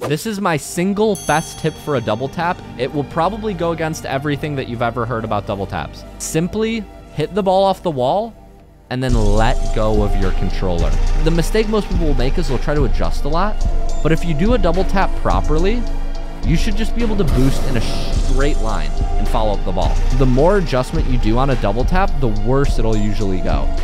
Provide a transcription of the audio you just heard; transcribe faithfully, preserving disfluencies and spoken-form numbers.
This is my single best tip for a double tap. It will probably go against everything that you've ever heard about double taps. Simply hit the ball off the wall and then let go of your controller. The mistake most people will make is they'll try to adjust a lot, but if you do a double tap properly, you should just be able to boost in a straight line and follow up the ball. The more adjustment you do on a double tap, the worse it'll usually go.